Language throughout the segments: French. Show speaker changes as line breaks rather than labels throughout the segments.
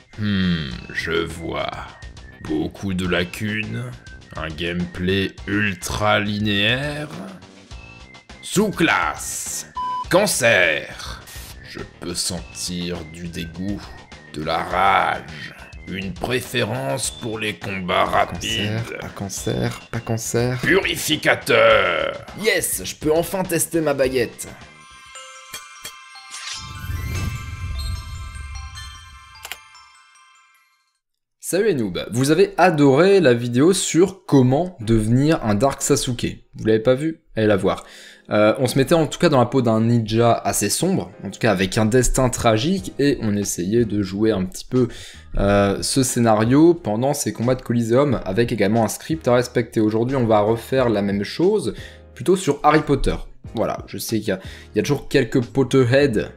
Je vois. Beaucoup de lacunes, un gameplay ultra linéaire. Sous-classe, cancer. Je peux sentir du dégoût, de la rage, une préférence pour les combats rapides.
Cancer, pas cancer, pas cancer.
Purificateur.
Yes, je peux enfin tester ma baguette. Salut les noobs, vous avez adoré la vidéo sur comment devenir un Dark Sasuke. Vous l'avez pas vu? Allez la voir. On se mettait en tout cas dans la peau d'un ninja assez sombre, en tout cas avec un destin tragique, et on essayait de jouer un petit peu ce scénario pendant ces combats de Coliseum, avec également un script à respecter. Aujourd'hui on va refaire la même chose, plutôt sur Harry Potter. Voilà, je sais qu'il y a toujours quelques Potterhead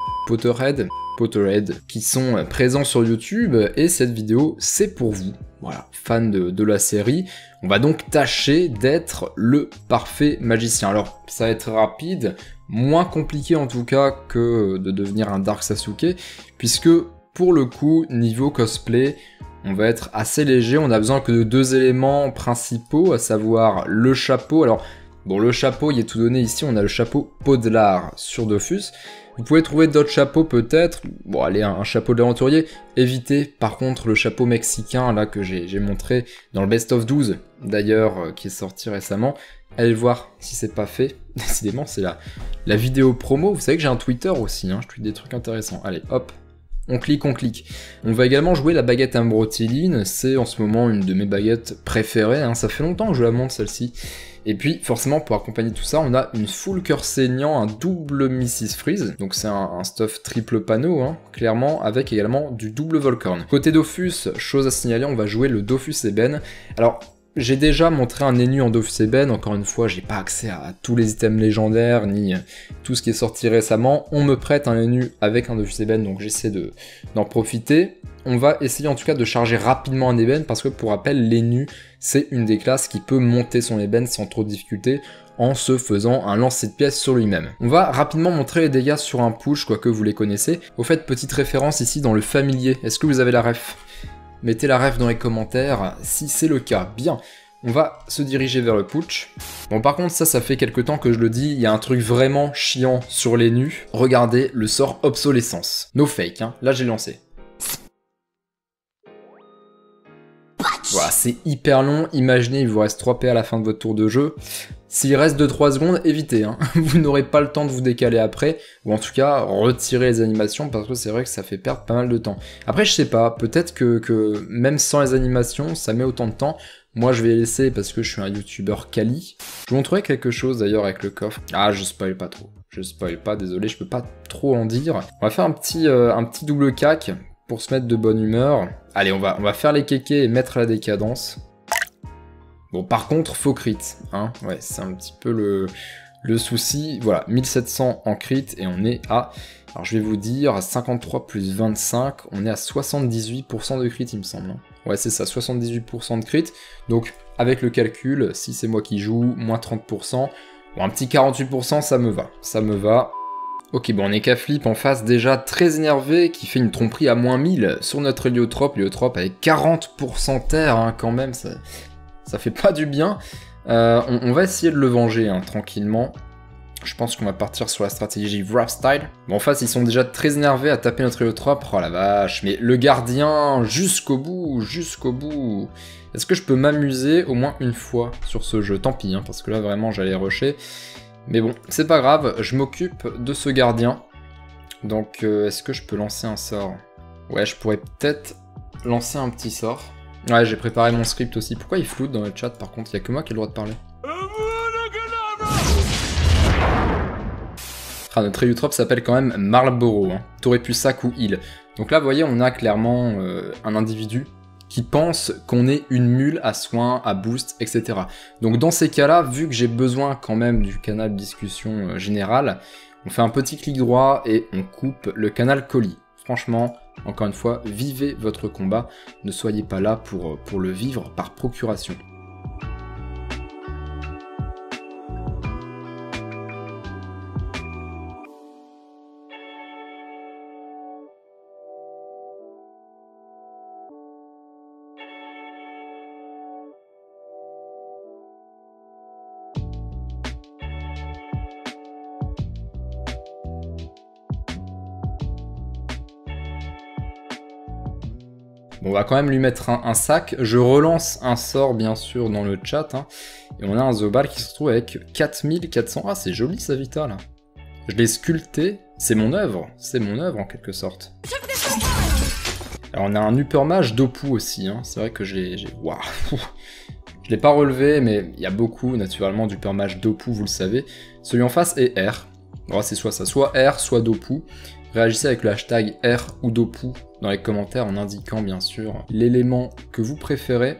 qui sont présents sur YouTube, et cette vidéo c'est pour vous, voilà, fans de la série. On va donc tâcher d'être le parfait magicien. Alors ça va être rapide, moins compliqué en tout cas que de devenir un Dark Sasuke, puisque pour le coup, niveau cosplay, on va être assez léger. On a besoin que de deux éléments principaux, à savoir le chapeau. Alors bon, le chapeau, il est tout donné ici, on a le chapeau Podelard sur Dofus. Vous pouvez trouver d'autres chapeaux peut-être, bon allez, un chapeau de l'aventurier. Évitez par contre le chapeau mexicain là que j'ai montré dans le Best of 12 d'ailleurs, qui est sorti récemment. Allez voir si c'est pas fait, décidément c'est la vidéo promo. Vous savez que j'ai un Twitter aussi, hein, je tweete des trucs intéressants. Allez hop, on clique. On va également jouer la baguette Ambrotiline, c'est en ce moment une de mes baguettes préférées, hein. Ça fait longtemps que je la monte celle-ci. Et puis forcément pour accompagner tout ça, on a une full cœur saignant, un double Mrs Freeze, donc c'est un stuff triple panneau, hein, clairement, avec également du double Volcorn. Côté Dofus, chose à signaler, on va jouer le Dofus Eben. Alors j'ai déjà montré un Enu en Dofus Eben, encore une fois j'ai pas accès à tous les items légendaires, ni tout ce qui est sorti récemment. On me prête un Enu avec un Dofus Eben, donc j'essaie d'en profiter. On va essayer en tout cas de charger rapidement un ébène, parce que pour rappel, l'Enu, c'est une des classes qui peut monter son ébène sans trop de difficulté en se faisant un lancer de pièces sur lui-même. On va rapidement montrer les dégâts sur un push, quoique vous les connaissez. Au fait, petite référence ici dans le familier, est-ce que vous avez la ref? Mettez la ref dans les commentaires si c'est le cas. Bien, on va se diriger vers le putsch. Bon par contre ça fait quelques temps que je le dis, il y a un truc vraiment chiant sur les nus. Regardez le sort obsolescence. No fake, hein, là j'ai lancé. Voilà, c'est hyper long, imaginez il vous reste 3 P à la fin de votre tour de jeu. S'il reste 2-3 secondes, évitez, hein. Vous n'aurez pas le temps de vous décaler après, ou en tout cas retirer les animations, parce que c'est vrai que ça fait perdre pas mal de temps. Après je sais pas, peut-être que même sans les animations, ça met autant de temps. Moi je vais les laisser parce que je suis un youtubeur quali. Je vous montrerai quelque chose d'ailleurs avec le coffre. Ah je spoil pas trop, je spoil pas, désolé, je peux pas trop en dire. On va faire un petit double cac pour se mettre de bonne humeur. Allez, on va faire les kékés et mettre la décadence. Bon, par contre, faux crit, hein. Ouais, c'est un petit peu le souci. Voilà, 1700 en crit et on est à... Alors, je vais vous dire, 53 plus 25, on est à 78% de crit, il me semble. Hein. Ouais, c'est ça, 78% de crit. Donc, avec le calcul, si c'est moi qui joue, moins 30%. Bon, un petit 48%, ça me va. Ça me va. Ok, bon, on est qu'à Flip en face, déjà très énervé, qui fait une tromperie à moins 1000 sur notre héliotrope. Héliotrope avec 40% terre, hein, quand même, ça fait pas du bien. On va essayer de le venger, hein, tranquillement. Je pense qu'on va partir sur la stratégie Wrap Style. Bon, en face, ils sont déjà très énervés à taper notre héliotrope. Oh la vache, mais le gardien, jusqu'au bout, jusqu'au bout. Est-ce que je peux m'amuser au moins une fois sur ce jeu? Tant pis, hein, parce que là, vraiment, j'allais rusher. Mais bon, c'est pas grave, je m'occupe de ce gardien. Donc, est-ce que je peux lancer un sort? Ouais, je pourrais peut-être lancer un petit sort. Ouais, j'ai préparé mon script aussi. Pourquoi il floute dans le chat, par contre? Il y a que moi qui ai le droit de parler. Ah, notre héliotrope s'appelle quand même Marlboro. Hein. T'aurais pu sac ou heal. Donc là, vous voyez, on a clairement un individu qui pense qu'on est une mule à soins, à boost, etc. Donc dans ces cas-là, vu que j'ai besoin quand même du canal discussion général, on fait un petit clic droit et on coupe le canal colis. Franchement, encore une fois, vivez votre combat, ne soyez pas là pour le vivre par procuration. Bon, on va quand même lui mettre un sac. Je relance un sort, bien sûr, dans le chat. Hein. Et on a un Zobal qui se retrouve avec 4400. Ah, c'est joli, sa Vita, là. Je l'ai sculpté. C'est mon œuvre en quelque sorte. Alors, on a un Upper Mage Dopu aussi. Hein. C'est vrai que waouh. Je l'ai pas relevé, mais il y a beaucoup, naturellement, d'Upper Mage Dopu, vous le savez. Celui en face est R. Bon, c'est soit ça, soit R, soit Dopu. Réagissez avec le hashtag R ou Dopu dans les commentaires en indiquant bien sûr l'élément que vous préférez.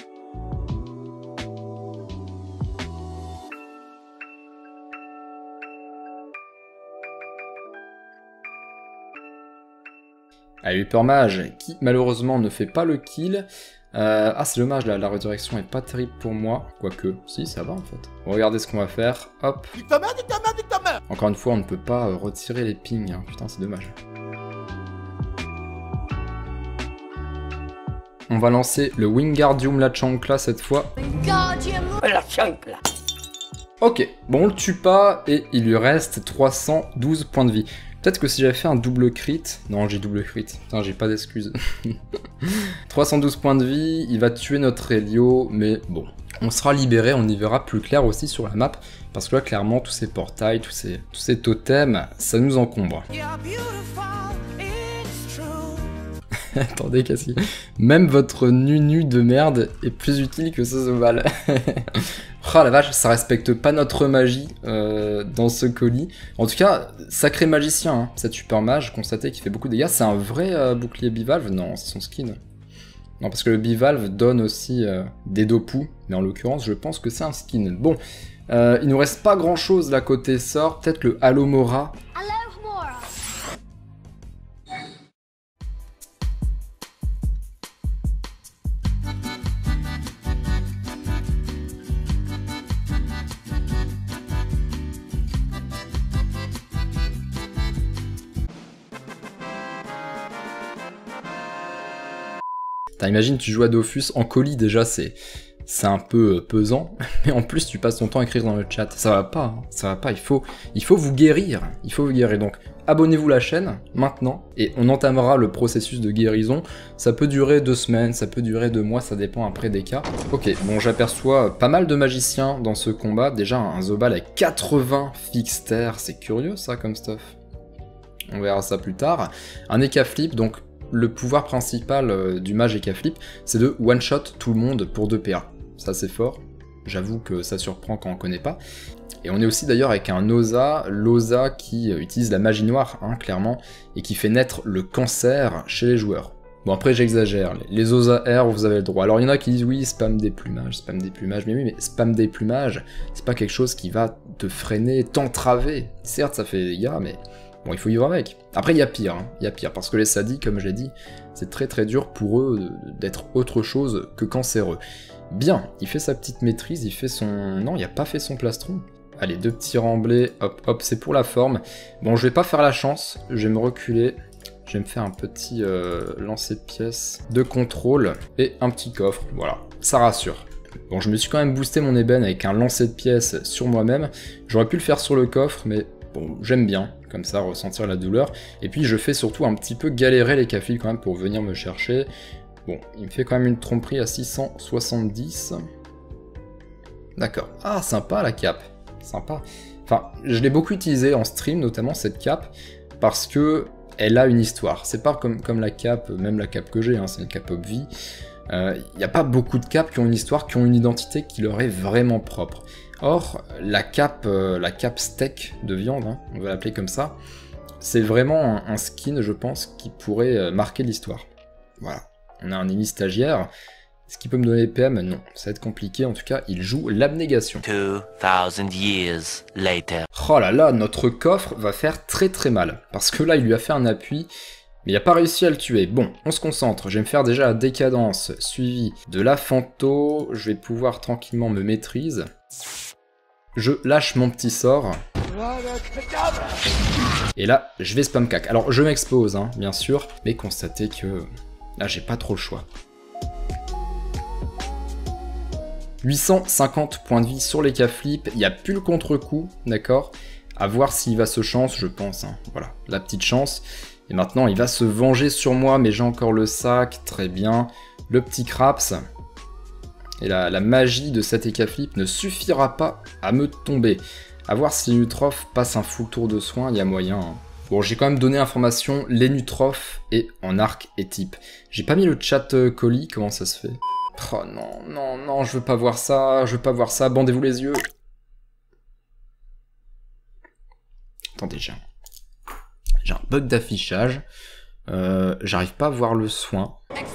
Allez, Upper Mage qui malheureusement ne fait pas le kill. Ah, c'est dommage, la redirection est pas terrible pour moi. Quoique, si, ça va en fait. Regardez ce qu'on va faire. Hop. Encore une fois, on ne peut pas retirer les pings. Hein. Putain, c'est dommage. On va lancer le Wingardium Lachakra cette fois. Ok, bon, on le tue pas et il lui reste 312 points de vie. Peut-être que si j'avais fait un double crit... Non, j'ai double crit. Putain, j'ai pas d'excuses. 312 points de vie, il va tuer notre Helio, mais bon. On sera libéré, on y verra plus clair aussi sur la map, parce que là, clairement, tous ces portails, tous ces totems, ça nous encombre. Attendez, Cassie. Même votre nu de merde est plus utile que ce Zobal. Oh la vache, ça respecte pas notre magie dans ce colis. En tout cas, sacré magicien, hein, cet Upper Mage, constaté qu'il fait beaucoup de dégâts. C'est un vrai bouclier bivalve? Non, c'est son skin. Non, parce que le bivalve donne aussi des Dopu, mais en l'occurrence, je pense que c'est un skin. Bon, il nous reste pas grand chose là côté sort. Peut-être le Halomora. Imagine, tu joues à Dofus en colis, déjà c'est un peu pesant, mais en plus tu passes ton temps à écrire dans le chat. Ça va pas, hein, ça va pas, il faut vous guérir, donc abonnez-vous à la chaîne maintenant, et on entamera le processus de guérison. Ça peut durer 2 semaines, ça peut durer 2 mois, ça dépend après des cas. Ok, bon, j'aperçois pas mal de magiciens dans ce combat, déjà un Zobal avec 80 fixter, c'est curieux ça comme stuff. On verra ça plus tard. Un Eka Flip, donc le pouvoir principal du mage Eka Flip, c'est de one-shot tout le monde pour 2 PA. Ça c'est fort, j'avoue que ça surprend quand on connaît pas. Et on est aussi d'ailleurs avec un Osa, l'Osa qui utilise la magie noire, hein, clairement, et qui fait naître le cancer chez les joueurs. Bon après j'exagère, les Osa R vous avez le droit. Alors il y en a qui disent oui, spam des plumages, mais oui, mais spam des plumages, c'est pas quelque chose qui va te freiner, t'entraver. Certes ça fait des dégâts, mais... Bon, il faut vivre avec. Après, il y a pire, parce que les sadis, comme je l'ai dit, c'est très très dur pour eux d'être autre chose que cancéreux. Bien, il fait sa petite maîtrise, il fait son... Non, il n'a pas fait son plastron. Allez, 2 petits remblais, hop, hop, c'est pour la forme. Bon, je vais pas faire la chance, je vais me reculer. Je vais me faire un petit lancer de pièces de contrôle et un petit coffre, voilà, ça rassure. Bon, je me suis quand même boosté mon ébène avec un lancer de pièces sur moi-même. J'aurais pu le faire sur le coffre, mais bon, j'aime bien, comme ça, ressentir la douleur. Et puis, je fais surtout un petit peu galérer les cafés quand même pour venir me chercher. Bon, il me fait quand même une tromperie à 670. D'accord. Ah, sympa la cape. Sympa. Enfin, je l'ai beaucoup utilisé en stream, notamment cette cape, parce que elle a une histoire. C'est pas comme la cape, même la cape que j'ai, hein, c'est une cape Obvi. Il n'y a pas beaucoup de capes qui ont une histoire, qui ont une identité qui leur est vraiment propre. Or, la cape steak de viande, hein, on va l'appeler comme ça, c'est vraiment un skin, je pense, qui pourrait marquer l'histoire. Voilà. On a un ennemi stagiaire. Est-ce qu'il peut me donner les PM? Non, ça va être compliqué. En tout cas, il joue l'abnégation.
2000 years later.
Oh là là, notre coffre va faire très très mal. Parce que là, il lui a fait un appui, mais il n'a pas réussi à le tuer. Bon, on se concentre. Je vais me faire déjà la décadence suivie de la Fanto. Je vais pouvoir tranquillement me maîtriser. Je lâche mon petit sort. Et là, je vais spam cac. Alors, je m'expose, hein, bien sûr, mais constatez que là, j'ai pas trop le choix. 850 points de vie sur les K-flip, il n'y a plus le contre-coup, d'accord? À voir s'il va se chance, je pense, hein. Voilà, la petite chance. Et maintenant, il va se venger sur moi, mais j'ai encore le sac, très bien. Le petit craps. Et la magie de cet écaflip ne suffira pas à me tomber. A voir si Lenutroph passe un full tour de soin, il y a moyen. Hein. Bon, j'ai quand même donné information, Lenutroph est en arc et type. J'ai pas mis le chat colis, comment ça se fait? Oh non, non, non, je veux pas voir ça, bandez-vous les yeux. Attendez, j'ai un bug d'affichage. J'arrive pas à voir le soin.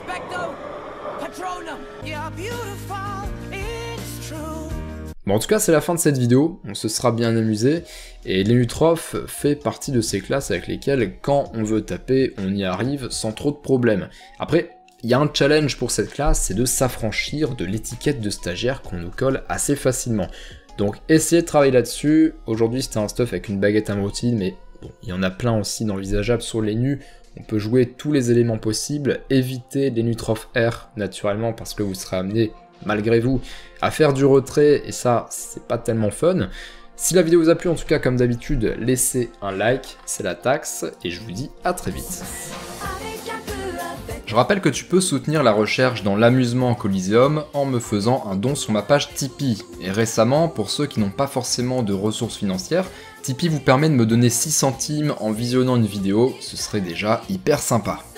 Bon, en tout cas, c'est la fin de cette vidéo, on se sera bien amusé, et Lenutroph fait partie de ces classes avec lesquelles, quand on veut taper, on y arrive sans trop de problèmes. Après, il y a un challenge pour cette classe, c'est de s'affranchir de l'étiquette de stagiaire qu'on nous colle assez facilement. Donc, essayez de travailler là-dessus. Aujourd'hui, c'était un stuff avec une baguette ambrutile, mais bon, il y en a plein aussi d'envisageables sur Lenu. On peut jouer tous les éléments possibles, éviter Lenutroph R, naturellement, parce que vous serez amené, malgré vous, à faire du retrait, et ça, c'est pas tellement fun. Si la vidéo vous a plu, en tout cas, comme d'habitude, laissez un like, c'est la taxe, et je vous dis à très vite. Je rappelle que tu peux soutenir la recherche dans l'amusement Coliseum en me faisant un don sur ma page Tipeee. Et récemment, pour ceux qui n'ont pas forcément de ressources financières, Tipeee vous permet de me donner 6 centimes en visionnant une vidéo, ce serait déjà hyper sympa.